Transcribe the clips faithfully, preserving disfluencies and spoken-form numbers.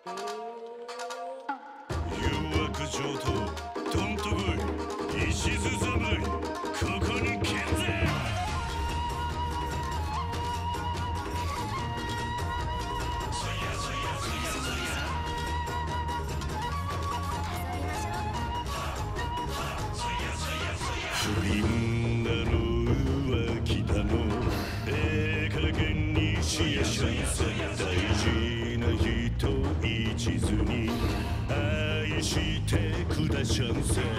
誘惑上等どんとこい石津侍ここに健在不倫だの浮気だのええ加減にしやしゃんせ大事な人一途に愛してくだしゃんせ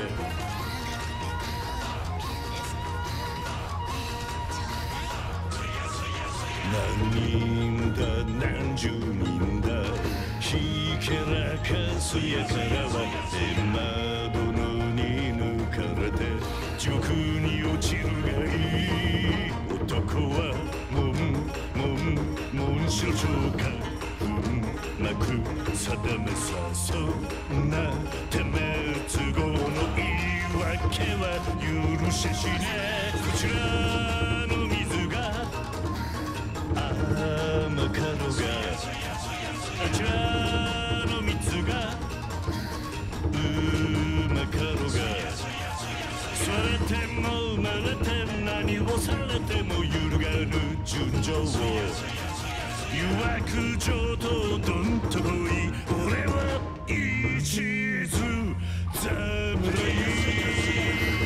何人だ何十人だひけらかすやからはエマ殿に抜かれて地獄に落ちるがいい男はもんもんもんしろちょうかふんなく定めさそんなてめえ都合の言い訳は許せしねこちらの水が甘かろうがあちらの蜜がうまかろうがそれても生まれて何をされても揺るがぬ純情を誘惑上等どんとこい俺は一途侍